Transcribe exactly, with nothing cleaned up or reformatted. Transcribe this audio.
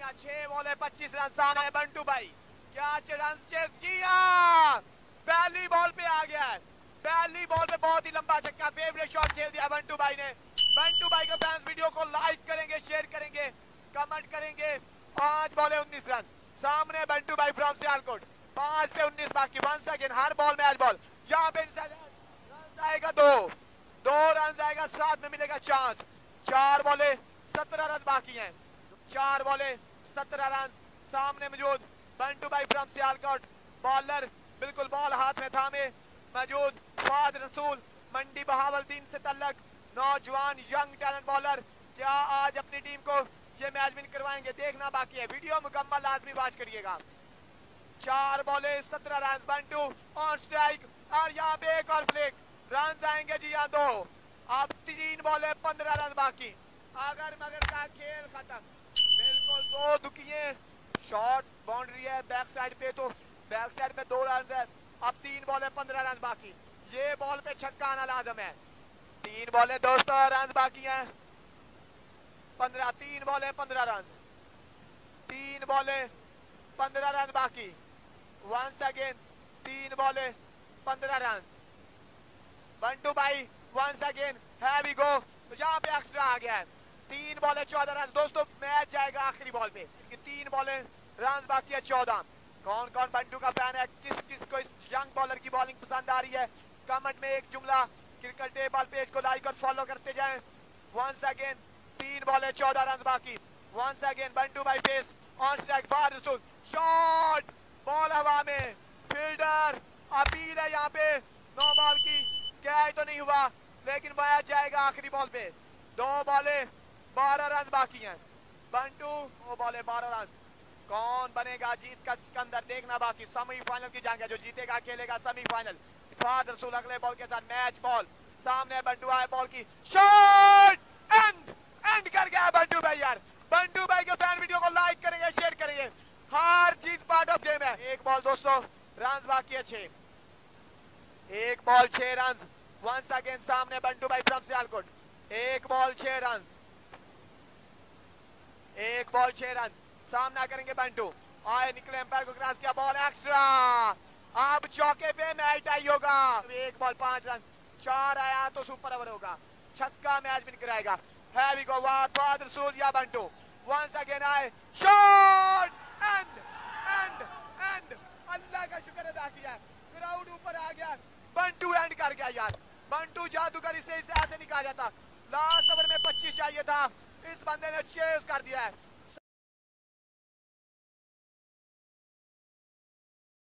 किया। छह बॉल है पच्चीस रन सामने बंटू भाई, क्या रन चेस किया, पहली बॉल पे आ गया है, पहली बॉल पे बहुत ही लंबा छक्का, फेवरेट शॉट खेल दिया बंटू भाई ने। बंटू भाई के फैंस वीडियो को लाइक करेंगे, शेयर करेंगे, कमेंट करेंगे। पांच बॉले उन्नीस रन सामने बंटू भाई फ्रॉम सियालकोट, पांच पे उन्नीस बाकी। वन सेकेंड, हर बॉल मैच बॉल, यहाँ पे रन आएगा दो, दो रन आएगा, साथ में मिलेगा चांस। चार बॉले सत्रह रन बाकी हैं, चार बॉले सत्रह रन सामने मौजूद बंटू भाई फ्रॉम सियालकोट। बॉलर बिल्कुल बॉल हाथ में थामे मौजूद फाद रसूल, मंडी बहावलदीन से तल्लक, नौजवान यंग टैलेंट बॉलर। क्या आज अपनी टीम को ये मैच विन करवाएंगे, देखना बाकी है। वीडियो मुकम्मल लाजमी वॉच करिएगा। चार बॉले सत्रह रन, बंटू ऑन स्ट्राइक, और यहाँ पे एक और फ्लिक, रन आएंगे जी यहाँ दो। अब तीन बॉले पंद्रह रन बाकी, अगर मगर का खेल खत्म, बिल्कुल दो दुखिए। शॉट बाउंड्री है बैक साइड पे, तो बैक साइड पे दो रन है। अब तीन बॉले पंद्रह रन बाकी, ये बॉल पे छक्का आना लाजम है। तीन बॉले दोस्तों रन बाकी हैं, पंद्रह, तीन बॉले पंद्रह रन, तीन बॉले पंद्रह रन बाकी। वंस अगेन तीन बॉले पंद्रह रन, बंटू भाई once again, here we go. तो यहाँ पे एक्स्ट्रा आ गया है, तीन बॉले चौदह रन। दोस्तों मैच जाएगा आखिरी बॉल पे, तीन बॉले रन बाकी है चौदह। कौन कौन बंटू का फैन है, किस किस को इस यंग बॉलर की बॉलिंग पसंद आ रही है, कमेंट में एक जुमला, क्रिकेट टेबल पेज को लाइक और फॉलो करते जाएं। वंस अगेन तीन बॉले चौदह रन बाकी, वंस अगेन बंटू भाई face on strike, Fahad Rasool shot, ball हवा में, फील्डर अपील है यहाँ पे नो बॉल की, कैच तो नहीं हुआ लेकिन मैच जाएगा आखिरी बॉल पे। दो बॉले बारह रन बाकी हैं, बंटू दो बॉले बारह रन। कौन बनेगा जीत का सिकंदर, देखना बाकी। सेमीफाइनल की जंग है, जो जीतेगा खेलेगा सेमीफाइनल। फाद रसूल अगले बॉल के साथ, मैच बॉल सामने, बंटू आए बॉल की, शॉट, एंड एंड कर गया बंटू भाई यार। बंटू भाई के फैन वीडियो को लाइक करेंगे, शेयर करेंगे, हार जीत पार्ट ऑफ गेम है। एक बॉल दोस्तों रन बाकी है छह, एक बॉल छह रन। वंस अगेन सामने बंटू भाई फ्रॉम सियालकोट, एक बॉल छह रन, एक बॉल छह रन, सामना करेंगे बंटू। आए निकले एम्पायर को क्रॉस किया, बॉल एक्स्ट्रा, अब चौके पे मैच टाई होगा। एक बॉल पांच रन, चार आया तो सुपर ओवर होगा, छक्का मैच विन कराएगा। है वी गो, फाद रसूल या बंटू, वंस अगेन आए, shot, and and and, Allah का शुक्र अदा किया, क्राउड ऊपर आ गया, बंटू एंड कर गया यार। बंटू जादूगर, इसे इसे ऐसे नहीं कहा जाता। लास्ट ओवर में पच्चीस चाहिए था, इस बंदे ने चेस कर दिया है।